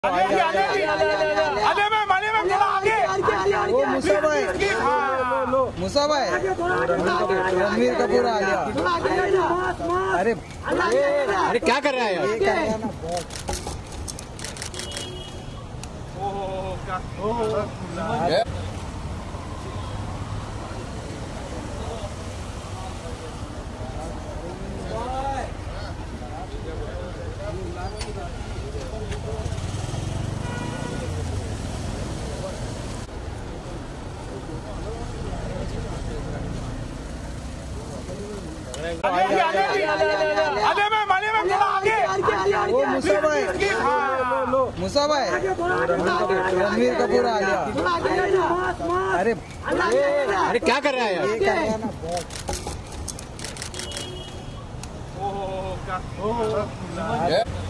मुसा भाई रणवीर कपूर आ गया। अरे अरे क्या कर रहा है यार? मुसा भाई रणवीर कपूर आ गया। अरे अरे क्या कर रहा है यार?